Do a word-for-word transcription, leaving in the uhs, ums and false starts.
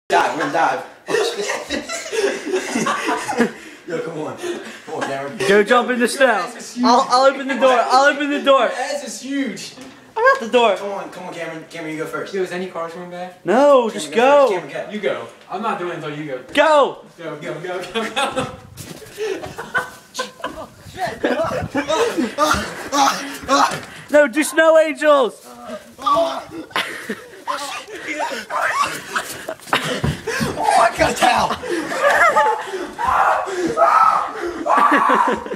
Dive, we're gonna dive. Yo, come on. Come on, Cameron. Go jump in the snow. I'll, I'll open the door. I'll open the door. Your ass is huge. I'm at the door. Come on, come on, Cameron. Cameron, you go first. Yo, is any car swimming back? No, Cameron, just go. go. First. Cameron, go. You go. I'm not doing it until you go. Go. Go, go, go, go, go. No, do snow angels. Oh, I got a towel.